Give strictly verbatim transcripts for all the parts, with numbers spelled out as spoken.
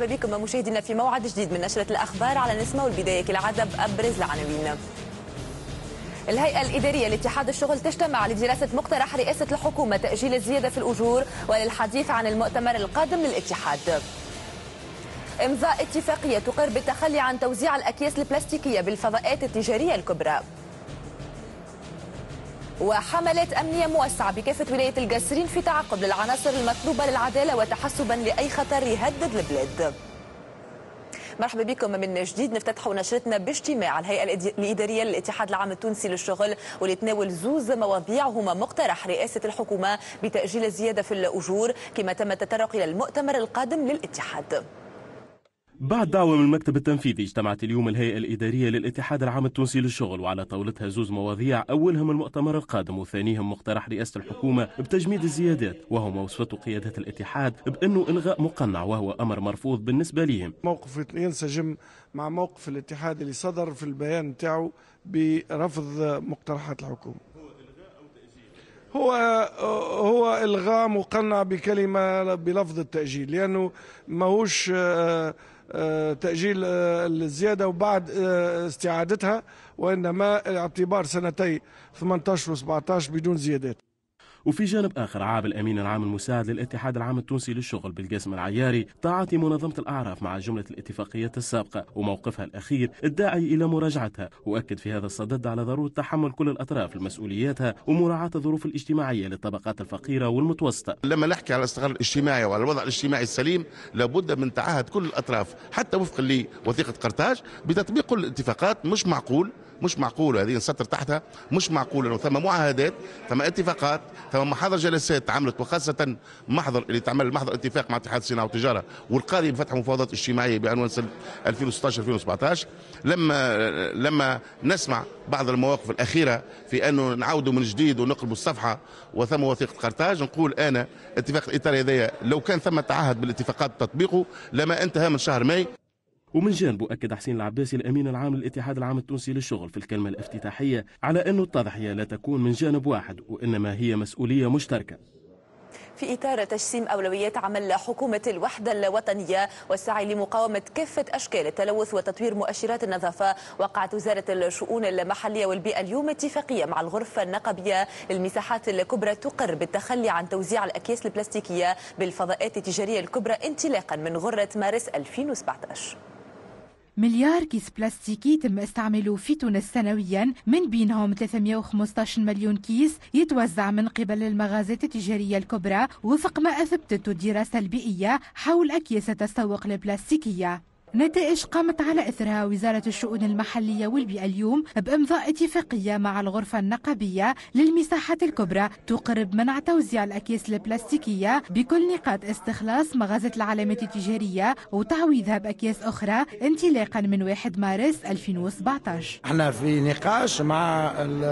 مرحبا بكم مشاهدينا في موعد جديد من نشرة الأخبار على نسمة، والبداية كالعادة بأبرز العناوين. الهيئة الإدارية لاتحاد الشغل تجتمع لدراسة مقترح رئاسة الحكومة تأجيل الزيادة في الأجور وللحديث عن المؤتمر القادم للاتحاد. إمضاء اتفاقية تقر بالتخلي عن توزيع الأكياس البلاستيكية بالفضاءات التجارية الكبرى. وحملات أمنية موسعة بكافة ولاية القصرين في تعقب للعناصر المطلوبة للعدالة وتحسبا لأي خطر يهدد البلاد. مرحبا بكم من جديد. نفتتح نشرتنا باجتماع الهيئة الإدارية للاتحاد العام التونسي للشغل، واللي تناول زوز مواضيع هما مقترح رئاسة الحكومة بتأجيل الزيادة في الأجور، كما تم التطرق إلى المؤتمر القادم للاتحاد. بعد دعوة من المكتب التنفيذي اجتمعت اليوم الهيئة الإدارية للاتحاد العام التونسي للشغل، وعلى طاولتها زوز مواضيع، أولهم المؤتمر القادم وثانيهم مقترح رئاسة الحكومة بتجميد الزيادات، وهو ما وصفته قيادة الاتحاد بأنه إلغاء مقنع، وهو أمر مرفوض بالنسبة لهم. موقف ينسجم مع موقف الاتحاد اللي صدر في البيان نتاعو برفض مقترحات الحكومة. هو هو إلغاء مقنع بكلمة بلفظ التأجيل، لأنه ماهوش تأجيل الزيادة وبعد استعادتها، وإنما اعتبار سنتي ثمانية عشر و سبعة عشر بدون زيادات. وفي جانب آخر، عاب الأمين العام المساعد للاتحاد العام التونسي للشغل بالقاسم العياري تعاطي منظمة الأعراف مع جملة الاتفاقيات السابقة وموقفها الأخير الداعي إلى مراجعتها، وأكد في هذا الصدد على ضرورة تحمل كل الأطراف لمسؤولياتها ومراعاة الظروف الاجتماعية للطبقات الفقيرة والمتوسطة. لما نحكي على الاستقرار الاجتماعي وعلى الوضع الاجتماعي السليم، لابد من تعهد كل الأطراف حتى وفقا لوثيقة قرطاج بتطبيق كل الاتفاقات. مش معقول مش معقول هذه نسطر تحتها، مش معقول انه ثم معاهدات، ثم اتفاقات، ثم محاضر جلسات تعملت، وخاصه محضر اللي تعمل محضر اتفاق مع اتحاد الصناعه والتجاره والقاضي بفتح مفاوضات اجتماعيه بعنوان سنه ألفين وستة عشر ألفين وسبعة عشر. لما لما نسمع بعض المواقف الاخيره في انه نعاودوا من جديد ونقلبوا الصفحه وثم وثيقه قرطاج، نقول انا اتفاق الاطار هذايا لو كان ثم تعهد بالاتفاقات تطبيقه لما انتهى من شهر ماي. ومن جانبه أكد حسين العباسي الأمين العام للاتحاد العام التونسي للشغل في الكلمة الافتتاحية على أنه التضحية لا تكون من جانب واحد، وإنما هي مسؤولية مشتركة. في إطار تجسيم أولويات عمل حكومة الوحدة الوطنية والسعي لمقاومة كافة أشكال التلوث وتطوير مؤشرات النظافة، وقعت وزارة الشؤون المحلية والبيئة اليوم اتفاقية مع الغرفة النقبية للمساحات الكبرى تقر بالتخلي عن توزيع الأكياس البلاستيكية بالفضاءات التجارية الكبرى انطلاقا من غرة مارس ألفين وسبعة عشر. مليار كيس بلاستيكي تم استعماله في تونس سنويا، من بينهم ثلاثمئة وخمسة عشر مليون كيس يتوزع من قبل المغازات التجارية الكبرى، وفق ما أثبتته الدراسة البيئية حول أكياس التسوق البلاستيكية. نتائج قامت على إثرها وزارة الشؤون المحلية والبيئة اليوم بإمضاء اتفاقية مع الغرفة النقبية للمساحات الكبرى تقر بمنع توزيع الأكياس البلاستيكية بكل نقاط استخلاص مغازة العلامات التجارية وتعويضها بأكياس أخرى انطلاقا من واحد مارس ألفين وسبعة عشر. احنا في نقاش مع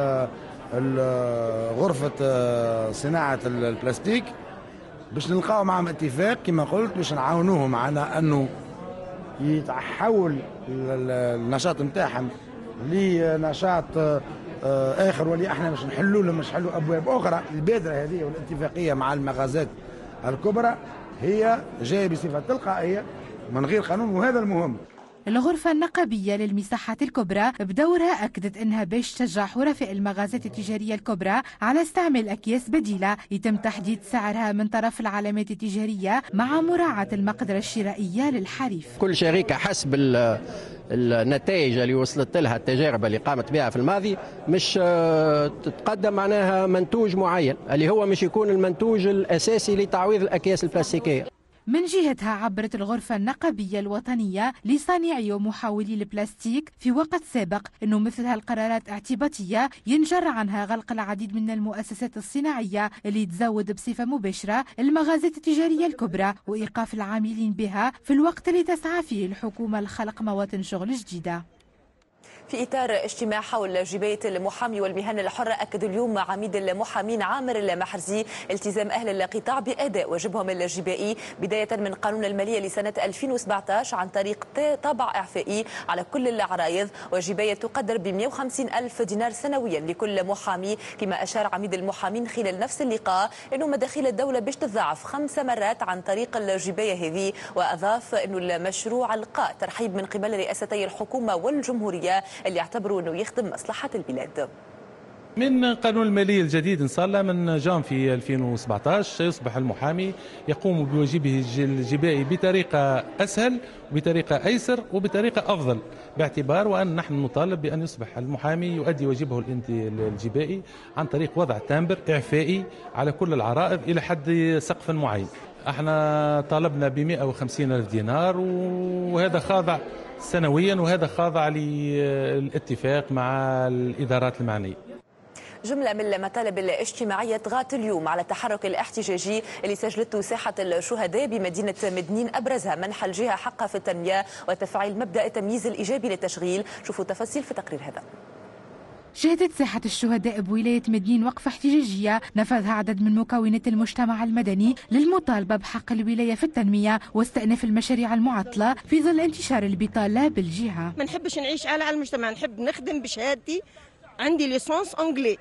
غرفة صناعة البلاستيك باش نلقاو معهم اتفاق كما قلت باش نعاونوهم على أنه يتحول النشاط نتاعهم لنشاط اخر، واللي احنا مش نحلوا لهم مش نحلوا ابواب اخرى. البادره هذه والاتفاقيه مع المغازات الكبرى هي جايه بصفه تلقائيه من غير قانون، وهذا المهم. الغرفة النقبية للمساحات الكبرى بدورها أكدت أنها باش تشجع حرفاء المغازات التجارية الكبرى على استعمال أكياس بديلة يتم تحديد سعرها من طرف العلامات التجارية مع مراعاة المقدرة الشرائية للحريف. كل شركة حسب النتائج اللي وصلت لها التجارب اللي قامت بها في الماضي مش تتقدم معناها منتوج معين اللي هو مش يكون المنتوج الأساسي لتعويض الأكياس البلاستيكية. من جهتها عبرت الغرفة النقبية الوطنية لصانعي ومحولي البلاستيك في وقت سابق أنه مثل هالقرارات اعتباطية ينجر عنها غلق العديد من المؤسسات الصناعية اللي تزود بصفة مباشرة المغازات التجارية الكبرى وإيقاف العاملين بها في الوقت اللي تسعى فيه الحكومة لخلق مواطن شغل جديدة. في إطار اجتماع حول جباية المحامي والمهن الحرة، أكد اليوم عميد المحامين عامر المحرزي التزام أهل القطاع بأداء واجبهم الجبائي بداية من قانون المالية لسنة ألفين وسبعة عشر عن طريق طبع إعفائي على كل العرايض، وجباية تقدر ب مئة وخمسين ألف دينار سنويا لكل محامي. كما أشار عميد المحامين خلال نفس اللقاء أنه مداخيل الدولة باش تتضاعف خمس مرات عن طريق الجباية هذه، وأضاف أنه المشروع لقى ترحيب من قبل رئاستي الحكومة والجمهورية اللي يعتبروا أنه يخدم مصلحة البلاد. من قانون المالي الجديد إن شاء الله من جانفي ألفين وسبعة عشر سيصبح المحامي يقوم بواجبه الجبائي بطريقة أسهل وبطريقة أيسر وبطريقة أفضل، باعتبار وأن نحن نطالب بأن يصبح المحامي يؤدي واجبه الجبائي عن طريق وضع تامبر إعفائي على كل العرائض إلى حد سقف معين. احنا طالبنا ب مئة وخمسين ألف دينار وهذا خاضع سنويا، وهذا خاضع للاتفاق مع الإدارات المعنية. جملة من المطالب الاجتماعية طغت اليوم على التحرك الاحتجاجي اللي سجلته ساحة الشهداء بمدينة مدنين، أبرزها منح الجهة حقها في التنمية وتفعيل مبدأ التمييز الإيجابي للتشغيل. شوفوا تفاصيل في تقرير هذا. شهدت ساحة الشهداء بولاية مدنين وقفة احتجاجية نفذها عدد من مكونات المجتمع المدني للمطالبة بحق الولاية في التنمية واستئناف المشاريع المعطلة في ظل انتشار البطالة بالجهة. ما نحبش نعيش على المجتمع، نحب نخدم بشهادتي، عندي ليسونس أنجلي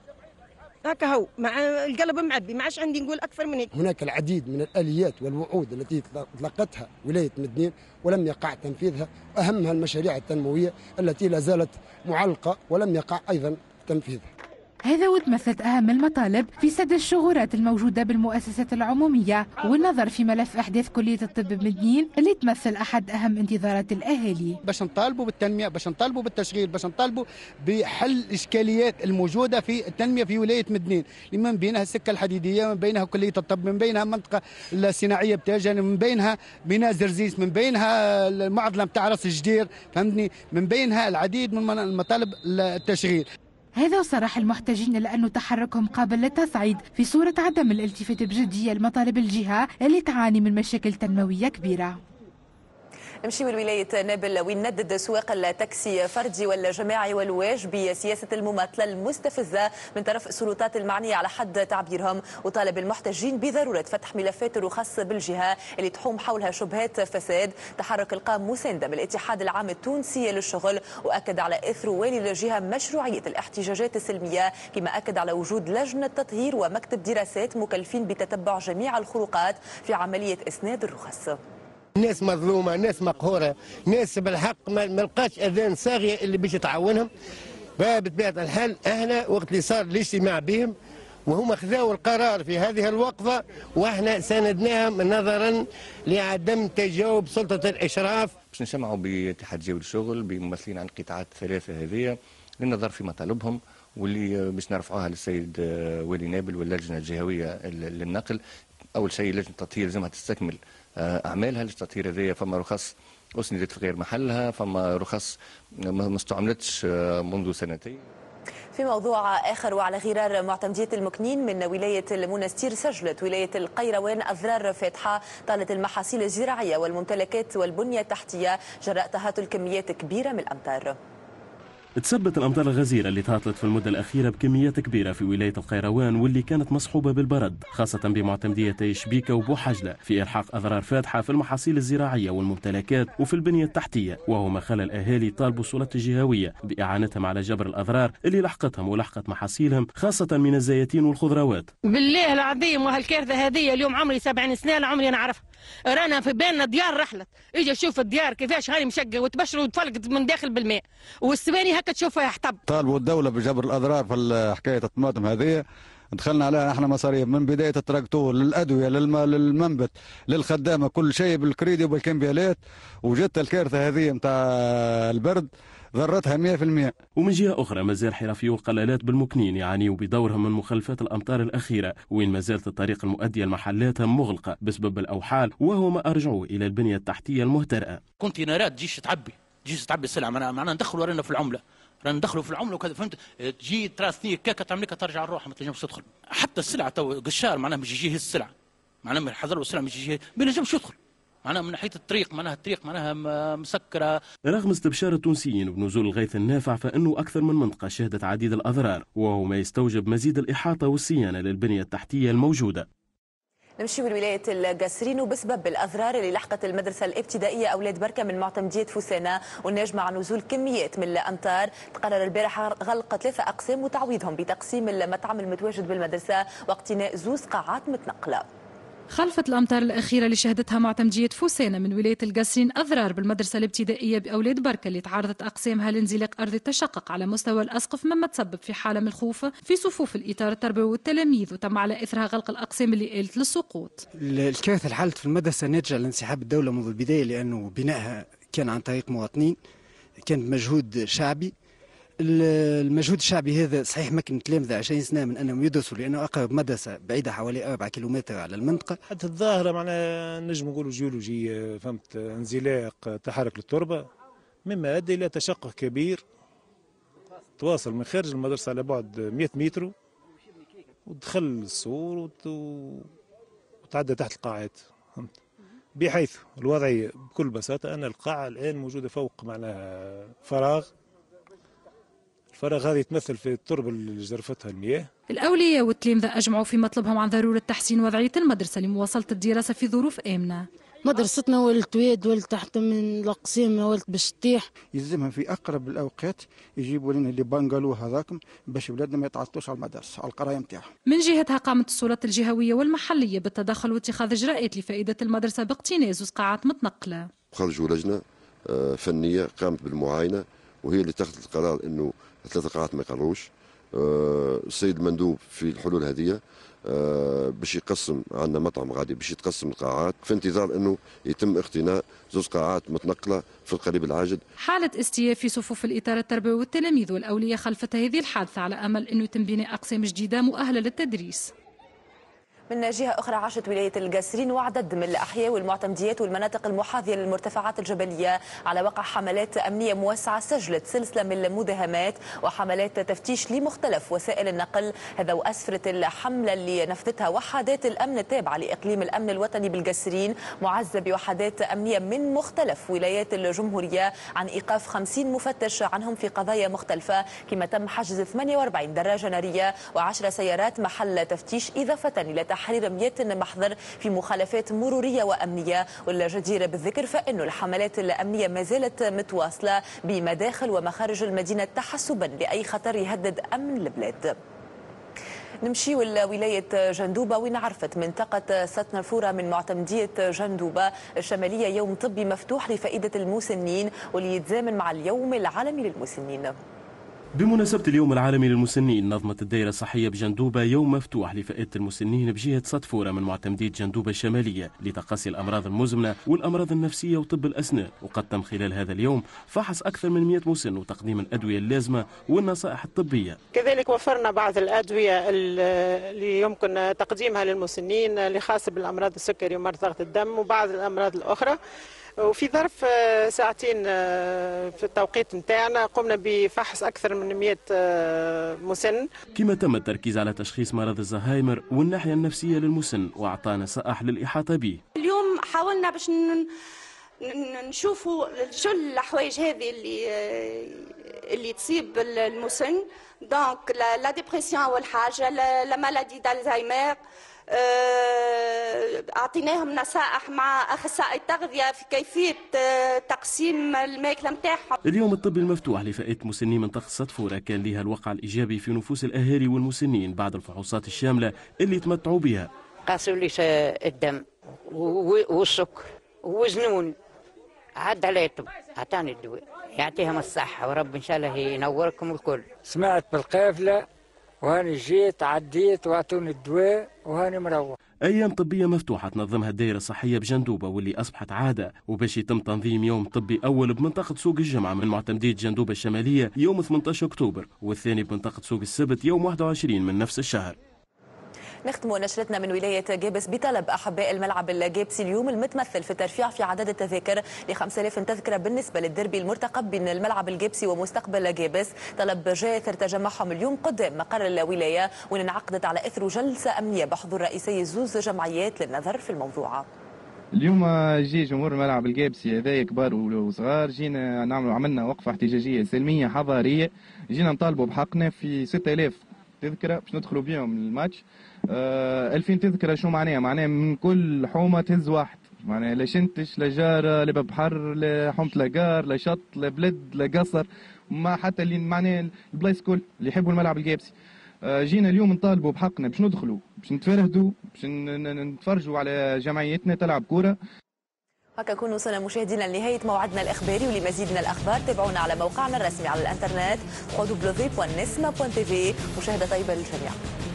هكا هو، مع القلب معبي، ما عادش عندي نقول أكثر من هيك. هناك العديد من الآليات والوعود التي تلقتها ولاية مدنين ولم يقع تنفيذها، أهمها المشاريع التنموية التي لا زالت معلقة ولم يقع أيضا تنفيذها. هذا وتمثلت أهم المطالب في سد الشغورات الموجودة بالمؤسسات العمومية والنظر في ملف أحداث كلية الطب بمدنين اللي تمثل أحد أهم انتظارات الأهالي. باش نطالبوا بالتنمية، باش نطالبوا بالتشغيل، باش نطالبوا بحل الإشكاليات الموجودة في التنمية في ولاية مدنين، من بينها السكة الحديدية، من بينها كلية الطب، من بينها المنطقة الصناعية بتاجن، من بينها بناء زرزيس، من بينها المعضلة بتاع راس الجدير، فهمتني، من بينها العديد من المطالب التشغيل. هذا صرح المحتجين لأنه تحركهم قابل للتصعيد في صورة عدم الالتفات بجدية لمطالب الجهة اللي تعاني من مشاكل تنموية كبيرة. نمشي لولاية نابل وين ندد سواق التاكسي فردي ولا جماعي والواج بسياسة المماطلة المستفزة من طرف السلطات المعنية على حد تعبيرهم، وطالب المحتجين بضرورة فتح ملفات الرخص بالجهة اللي تحوم حولها شبهات فساد. تحرك القام مساندة من الاتحاد العام التونسي للشغل، وأكد على إثر والي الجهة مشروعية الاحتجاجات السلمية، كما أكد على وجود لجنة تطهير ومكتب دراسات مكلفين بتتبع جميع الخروقات في عملية إسناد الرخص. ناس مظلومه، ناس مقهوره، ناس بالحق ما لقاش اذان صاغيه اللي باش تعاونهم. بطبيعه الحال احنا وقت اللي صار الاجتماع بهم وهم خذاوا القرار في هذه الوقفه، واحنا ساندناهم نظرا لعدم تجاوب سلطه الاشراف. باش نجمعوا باتحاد جوي الشغل بممثلين عن القطاعات الثلاثه هذه للنظر في مطالبهم، واللي باش نرفعوها للسيد والي نابل واللجنه الجهويه للنقل. اول شيء لجنه التطهير لازمها تستكمل اعمالها. التطهير هذه فما رخص اسندت في غير محلها، فما رخص ما استعملتش منذ سنتين. في موضوع آخر وعلى غرار معتمدية المكنين من ولاية المنستير، سجلت ولاية القيروان أضرار فاتحة طالت المحاصيل الزراعية والممتلكات والبنية التحتية جراء تهاطل كميات كبيرة من الأمطار. تثبت الأمطار الغزيرة اللي تهطلت في المدة الأخيرة بكميات كبيرة في ولاية القيروان واللي كانت مصحوبة بالبرد، خاصة بمعتمديتي شبيكة وبوحجلة، في إلحاق أضرار فاتحة في المحاصيل الزراعية والممتلكات وفي البنية التحتية، وهو ما خلى الأهالي طالبوا السلطات الجهوية بإعانتهم على جبر الأضرار اللي لحقتهم ولحقت محاصيلهم، خاصة من الزيتين والخضروات. بالله العظيم وهالكارثة هذه اليوم عمري سبعين سنة لا عمري نعرفها. رانا في بيننا ديار رحلت، اجي شوف الديار كيفاش هاني مشقه وتبشر وتفلقت من داخل بالماء، والسباني هكا تشوفها يحطب. طالبوا الدوله بجبر الاضرار في حكايه الطماطم هذه، دخلنا عليها احنا مصاريف من بدايه التراكتور للادويه للمنبت للخدامه، كل شيء بالكريدي وبالكمبيالات، وجت الكارثه هذه نتاع البرد ضرتها مئة بالمئة. ومن جهة أخرى مازال حرفيو القلالات بالمكنين يعانيوا بدورهم من مخلفات الأمطار الأخيرة، وين ما زالت الطريق المؤدية لمحلاتهم مغلقة بسبب الأوحال، وهو ما أرجعوا إلى البنية التحتية المهترئة. كونتينرات تجيش تعبي تجيش تعبي السلع، معنا معنا ندخلوا رانا في العملة، رانا ندخلوا في العملة وكذا، فهمت؟ تجي تراثني كاكا تعملك ترجع الروح ما تنجمش تدخل. حتى السلع تو قشار معناها مش يجي السلع، معناها حضروا السلع مش يجي ما ينجمش يدخل. معناها من ناحيه الطريق معناها الطريق معناها مسكره. رغم استبشار التونسيين بنزول الغيث النافع فانه اكثر من منطقه شهدت عديد الاضرار، وهو ما يستوجب مزيد الاحاطه والصيانه للبنيه التحتيه الموجوده. نمشي من ولاية القصرين وبسبب الأضرار اللي لحقت المدرسة الابتدائية أولاد بركة من معتمدية فوسانة والناجمة عن نزول كميات من الأمطار، تقرر البارح غلق ثلاثة أقسام وتعويضهم بتقسيم المطعم المتواجد بالمدرسة واقتناء زوز قاعات متنقلة. خلفت الأمطار الأخيرة اللي شهدتها معتمدية فوسانة من ولاية القصرين أضرار بالمدرسة الابتدائية بأولاد بركة اللي تعرضت أقسامها لانزلاق أرض التشقق على مستوى الأسقف، مما تسبب في حالة من الخوف في صفوف الإطار التربوي والتلاميذ، وتم على إثرها غلق الأقسام اللي آلت للسقوط. الكارثة اللي حلت في المدرسة ناتجة لانسحاب الدولة منذ البداية، لأنه بنائها كان عن طريق مواطنين، كان مجهود شعبي. المجهود الشعبي هذا صحيح مكن التلامذة عشرين سنة من أنهم يدرسوا، لأنه أقرب مدرسة بعيدة حوالي أربعة كيلومتر على المنطقة. حتى الظاهرة معناها نجم نقولوا جيولوجية، فهمت، انزلاق تحرك للتربة مما أدى إلى تشقق كبير تواصل من خارج المدرسة على بعد مئة متر ودخل السور وتعدى تحت القاعات، فهمت، بحيث الوضعية بكل بساطة أن القاعة الآن موجودة فوق معناها فراغ. الفراغ هذا يتمثل في التربة اللي جرفتها المياه. الأولياء والتلامذة أجمعوا في مطلبهم عن ضرورة تحسين وضعية المدرسة لمواصلة الدراسة في ظروف آمنة. مدرستنا ولت واد ولت تحت من الأقسام ولت باش تطيح. يلزمها في أقرب الأوقات يجيبوا لنا اللي بانجلو هذاكم باش ولادنا ما يتعطلوش على المدارس على القرايه نتاعهم. من جهتها قامت السلطات الجهوية والمحلية بالتدخل واتخاذ إجراءات لفائدة المدرسة باقتناء زوز قاعات متنقلة. خرجوا لجنة فنية قامت بالمعاينة وهي اللي اتخذت القرار انه ثلاثة قاعات ما يقروش. السيد المندوب في الحلول هذه باش يقسم عندنا مطعم غادي باش يتقسم القاعات في انتظار انه يتم اقتناء زوج قاعات متنقله في القريب العاجل. حالة استياء في صفوف الإطار التربوي والتلاميذ والأولياء خلفت هذه الحادثة على أمل أنه يتم بناء أقسام جديدة مؤهلة للتدريس. من جهة أخرى عاشت ولاية القصرين وعدد من الأحياء والمعتمديات والمناطق المحاذية للمرتفعات الجبلية على وقع حملات أمنية موسعة سجلت سلسلة من المداهمات وحملات تفتيش لمختلف وسائل النقل. هذا وأسفرت الحملة اللي نفذتها وحدات الأمن التابعة لإقليم الأمن الوطني بالقصرين معزة بوحدات أمنية من مختلف ولايات الجمهورية عن إيقاف خمسين مفتش عنهم في قضايا مختلفة، كما تم حجز ثمانية وأربعين دراجة نارية وعشر سيارات محل تفتيش إضافة إلى تحرير مئة محضر في مخالفات مرورية وأمنية. والجدير بالذكر فإن الحملات الأمنية ما زالت متواصلة بمداخل ومخارج المدينة تحسبا لأي خطر يهدد أمن البلاد. نمشي ولاية جندوبة وين عرفت منطقة ستنافورة من معتمدية جندوبة الشمالية يوم طبي مفتوح لفائدة المسنين واللي يتزامن مع اليوم العالمي للمسنين. بمناسبة اليوم العالمي للمسنين نظمت الدائرة الصحية بجندوبة يوم مفتوح لفائدة المسنين بجهة صدفورة من معتمدية جندوبة الشمالية لتقصي الأمراض المزمنة والأمراض النفسية وطب الأسنان. وقد تم خلال هذا اليوم فحص أكثر من مئة مسن وتقديم الأدوية اللازمة والنصائح الطبية. كذلك وفرنا بعض الأدوية اللي يمكن تقديمها للمسنين اللي خاصة بالأمراض السكري ومرض ضغط الدم وبعض الأمراض الأخرى. وفي ظرف ساعتين في التوقيت نتاعنا قمنا بفحص أكثر من مئة مسن. كما تم التركيز على تشخيص مرض الزهايمر والناحية النفسية للمسن وأعطى نصائح للإحاطة به. اليوم حاولنا باش نشوفوا شو الحوايج هذه اللي اللي تصيب المسن، دونك لا ديبرسيون أول حاجة، لا مالادي دالزهايمر. أعطيناهم نصائح مع أخصائي التغذية في كيفية تقسيم الماكلة نتاعهم. اليوم الطبي المفتوح لفائدة مسني منطقة صدفورة كان لها الوقع الإيجابي في نفوس الأهالي والمسنين بعد الفحوصات الشاملة اللي تمتعوا بها. قاسوا لي الدم والسكر ووزنون، عد علي الطب، أعطاني الدواء، يعطيهم الصحة ورب إن شاء الله ينوركم الكل. سمعت بالقافلة وهاني جيت عديت واعطوني الدواء وهاني مروح. أيام طبية مفتوحة تنظمها الدائرة الصحية بجندوبة واللي أصبحت عادة، وباش يتم تنظيم يوم طبي أول بمنطقة سوق الجمعة من معتمدية جندوبة الشمالية يوم ثمانية عشر أكتوبر والثاني بمنطقة سوق السبت يوم واحد وعشرين من نفس الشهر. نختم نشرتنا من ولاية جابس بطلب أحباء الملعب الجابسي اليوم المتمثل في الترفيع في عدد التذاكر ل خمسة آلاف تذكرة بالنسبة للدربي المرتقب بين الملعب الجابسي ومستقبل جابس. طلب جاء إثر تجمعهم اليوم قدام مقر الولاية وانعقدت على إثر جلسة أمنية بحضور رئيسي زوز جمعيات للنظر في الموضوع. اليوم جي جمهور الملعب القابسي هذايا كبار وصغار، جينا نعملوا عملنا وقفه احتجاجيه سلميه حضاريه، جينا نطالبوا بحقنا في ستة آلاف تذكره باش ندخلوا بيهم الماتش. آه ألفين تذكره شو معناها؟ معناها من كل حومه تهز واحد، معناها لا شنتش لا جاره لا باب بحر لا حومه لا جار لا شط لا بلد لا قصر، ما حتى اللي معناها البلايص كل اللي يحبوا الملعب القابسي. آه جينا اليوم نطالبوا بحقنا باش ندخلوا باش نتفرهدوا باش نتفرجوا على جمعيتنا تلعب كوره. هكا كونوا وصلنا مشاهدينا لنهاية موعدنا الإخباري، ولمزيد من الأخبار تابعونا على موقعنا الرسمي على الإنترنت دبليو دبليو دبليو دوت نسمة دوت تي في. مشاهدة طيبة للجميع.